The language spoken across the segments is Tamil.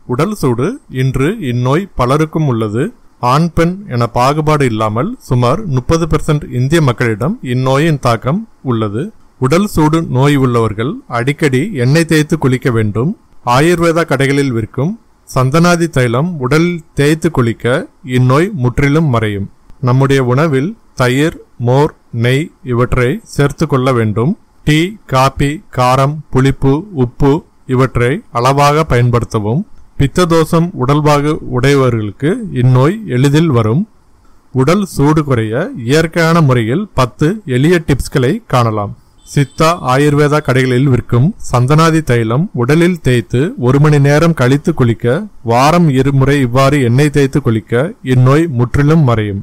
உடல் சூடு இன்று இந்நோய் பலருக்கும் உள்ளது. ஆண் பெண் என பாகுபாடு இல்லாமல் சுமார் 30% இந்திய மக்களிடம் இந்நோயின் தாக்கம் உள்ளது. உடல் சூடு நோய் உள்ளவர்கள் அடிக்கடி எண்ணெய் தேய்த்து குளிக்க வேண்டும். ஆயுர்வேதா கடைகளில் விற்கும் சந்தனாதி தைலம் உடலில் தேய்த்து குளிக்க இந்நோய் முற்றிலும் மறையும். நம்முடைய உணவில் தயிர், மோர், நெய் இவற்றை சேர்த்து கொள்ள வேண்டும். டீ, காபி, காரம், புளிப்பு, உப்பு இவற்றை அளவாக பயன்படுத்தவும். பித்ததோஷம் உடல்வாகு உடையவர்களுக்கு இந்நோய் எளிதில் வரும். உடல் சூடு குறைய இயற்கையான முறையில் 10 எளிய டிப்ஸ்களை காணலாம். சித்தா ஆயுர்வேதா கடைகளில் விற்கும் சந்தனாதி தைலம் உடலில் தேய்த்து 1 மணி நேரம் கழித்து குளிக்க, வாரம் 2 முறை இவ்வாறு எண்ணெய் தேய்த்து குளிக்க இந்நோய் முற்றிலும் மறையும்.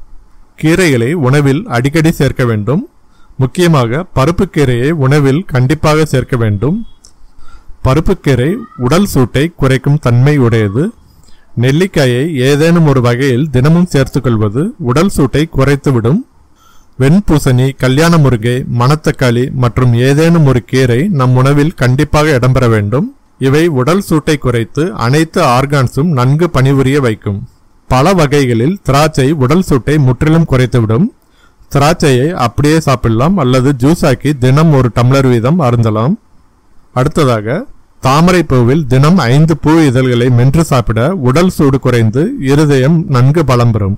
கீரைகளை உணவில் அடிக்கடி சேர்க்க வேண்டும். முக்கியமாக பருப்பு கீரையை உணவில் கண்டிப்பாக சேர்க்க வேண்டும். பருப்புக்கீரை உடல் சூட்டை குறைக்கும் தன்மை உடையது. நெல்லிக்காயை ஏதேனும் ஒரு வகையில் தினமும் சேர்த்துக்கொள்வது உடல் சூட்டை குறைத்துவிடும். வெண்பூசணி, கல்யாண முருங்கை, மணத்தக்காளி மற்றும் ஏதேனும் ஒரு கீரை நம் உணவில் கண்டிப்பாக இடம்பெற வேண்டும். இவை உடல் சூட்டை குறைத்து அனைத்து ஆர்கான்ஸும் நன்கு பணிபுரிய வைக்கும். பல வகைகளில் திராட்சை உடல் சூட்டை முற்றிலும் குறைத்துவிடும். திராட்சையை அப்படியே சாப்பிடலாம் அல்லது ஜூஸ் ஆக்கி தினம் 1 டம்ளர் வீதம் அருந்தலாம். அடுத்ததாக தாமரை பூவில் தினம் 5 பூ இதழ்களை மென்று சாப்பிட உடல் சூடு குறைந்து இருதயம் நன்கு பலம் பெறும்.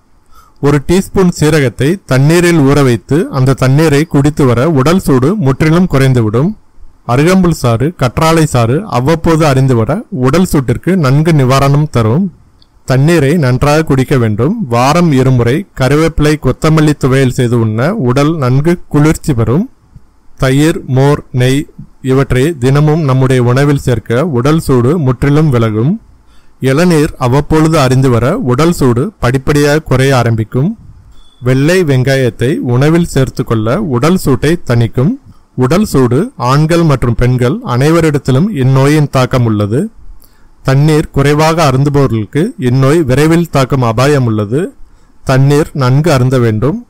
1 டீஸ்பூன் சீரகத்தை தண்ணீரில் ஊற வைத்து அந்த தண்ணீரை குடித்து வர உடல் சூடு முற்றிலும் குறைந்துவிடும். அருகம்புல் சாறு, கற்றாழை சாறு அவ்வப்போது அறிந்து வர உடல் சூட்டிற்கு நன்கு நிவாரணம் தரும். தண்ணீரை நன்றாக குடிக்க வேண்டும். வாரம் 2 முறை கருவேப்பிலை, கொத்தமல்லி துவையல் செய்து உண்ண உடல் நன்கு குளிர்ச்சி பெறும். தயிர், மோர், நெய் இவற்றை தினமும் நம்முடைய உணவில் சேர்க்க உடல் சூடு முற்றிலும் விலகும். இளநீர் அவ்வப்பொழுது அறிந்து வர உடல் சூடு படிப்படியாக குறைய ஆரம்பிக்கும். வெள்ளை வெங்காயத்தை உணவில் சேர்த்து கொள்ள உடல் சூட்டை தணிக்கும். உடல் சூடு ஆண்கள் மற்றும் பெண்கள் அனைவரிடத்திலும் இந்நோயின் தாக்கம் உள்ளது. தண்ணீர் குறைவாக அருந்துபவர்களுக்கு இந்நோய் விரைவில் தாக்கும் அபாயம் உள்ளது. தண்ணீர் நன்கு அருந்த வேண்டும்.